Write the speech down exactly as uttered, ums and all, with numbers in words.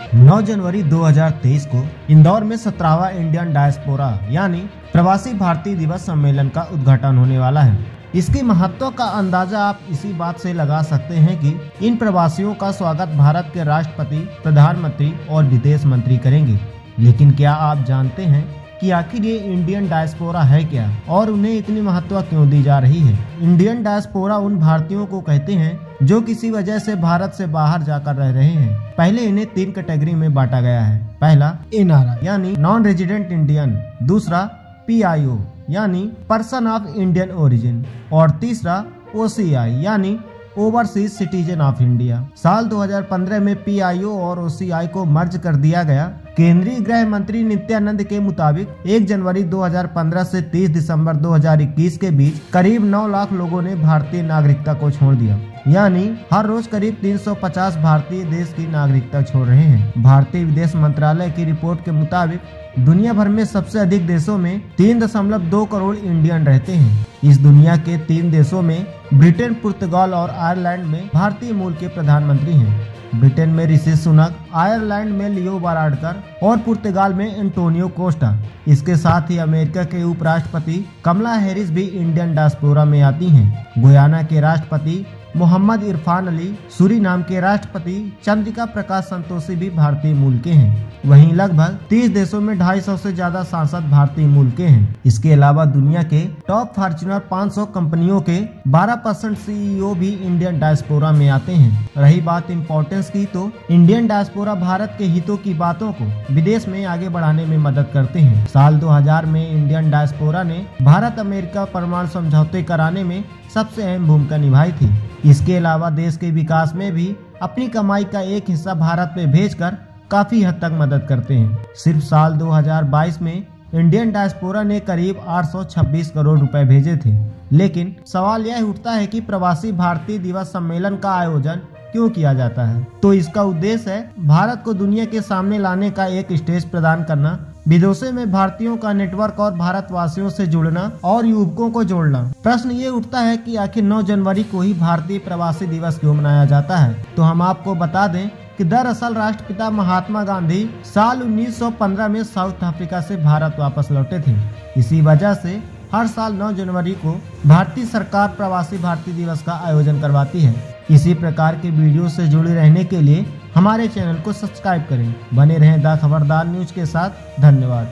नौ जनवरी दो हज़ार तेईस को इंदौर में सत्रहवां इंडियन डायस्पोरा यानी प्रवासी भारतीय दिवस सम्मेलन का उद्घाटन होने वाला है। इसकी महत्व का अंदाजा आप इसी बात से लगा सकते हैं कि इन प्रवासियों का स्वागत भारत के राष्ट्रपति, प्रधानमंत्री और विदेश मंत्री करेंगे। लेकिन क्या आप जानते हैं कि आखिर ये इंडियन डायस्पोरा है क्या और उन्हें इतनी महत्व क्यों दी जा रही है? इंडियन डायस्पोरा उन भारतीयों को कहते हैं जो किसी वजह से भारत से बाहर जाकर रह रहे हैं। पहले इन्हें तीन कैटेगरी में बांटा गया है। पहला एन आर आई यानी नॉन रेजिडेंट इंडियन, दूसरा पी आई ओ यानी पर्सन ऑफ इंडियन ओरिजिन और तीसरा ओ सी आई यानी ओवरसीज सिटीजन ऑफ इंडिया। साल दो हज़ार पंद्रह में पी आई ओ और ओ सी आई को मर्ज कर दिया गया। केंद्रीय गृह मंत्री नित्यानंद के मुताबिक एक जनवरी दो हज़ार पंद्रह से तीस दिसंबर दो हज़ार इक्कीस के बीच करीब नौ लाख लोगों ने भारतीय नागरिकता को छोड़ दिया, यानी हर रोज करीब तीन सौ पचास भारतीय देश की नागरिकता छोड़ रहे हैं। भारतीय विदेश मंत्रालय की रिपोर्ट के मुताबिक दुनिया भर में सबसे अधिक देशों में तीन दशमलव दो करोड़ इंडियन रहते हैं। इस दुनिया के तीन देशों में ब्रिटेन, पुर्तगाल और आयरलैंड में भारतीय मूल के प्रधानमंत्री हैं। ब्रिटेन में ऋषि सुनक, आयरलैंड में लियो वाराडकर और पुर्तगाल में एंटोनियो कोस्टा। इसके साथ ही अमेरिका के उपराष्ट्रपति कमला हैरिस भी इंडियन डायस्पोरा में आती हैं। गुयाना के राष्ट्रपति मोहम्मद इरफान अली, सूरीनाम के राष्ट्रपति चंद्रिका प्रकाश संतोषी भी भारतीय मूल के हैं। वहीं लगभग तीस देशों में ढाई सौ से ज्यादा सांसद भारतीय मूल के हैं। इसके अलावा दुनिया के टॉप फॉर्च्यूनर पाँच सौ कंपनियों के बारह परसेंट सी ई ओ भी इंडियन डायस्पोरा में आते हैं। रही बात इम्पोर्टेंस की, तो इंडियन डायस्पोरा भारत के हितों की बातों को विदेश में आगे बढ़ाने में मदद करते हैं। साल दो हज़ार में इंडियन डायस्पोरा ने भारत अमेरिका परमाणु समझौते कराने में सबसे अहम भूमिका निभाई थी। इसके अलावा देश के विकास में भी अपनी कमाई का एक हिस्सा भारत में भेजकर काफी हद तक मदद करते हैं। सिर्फ साल दो हज़ार बाईस में इंडियन डायस्पोरा ने करीब आठ सौ छब्बीस करोड़ रुपए भेजे थे। लेकिन सवाल यह उठता है कि प्रवासी भारतीय दिवस सम्मेलन का आयोजन क्यों किया जाता है? तो इसका उद्देश्य है भारत को दुनिया के सामने लाने का एक स्टेज प्रदान करना, विदेशों में भारतीयों का नेटवर्क और भारतवासियों से जुड़ना और युवकों को जोड़ना। प्रश्न ये उठता है कि आखिर नौ जनवरी को ही भारतीय प्रवासी दिवस क्यों मनाया जाता है? तो हम आपको बता दें कि दरअसल राष्ट्रपिता महात्मा गांधी साल उन्नीस सौ पंद्रह में साउथ अफ्रीका से भारत वापस लौटे थे। इसी वजह से हर साल नौ जनवरी को भारतीय सरकार प्रवासी भारतीय दिवस का आयोजन करवाती है। इसी प्रकार के वीडियो से जुड़े रहने के लिए हमारे चैनल को सब्सक्राइब करें। बने रहें द खबरदार न्यूज के साथ। धन्यवाद।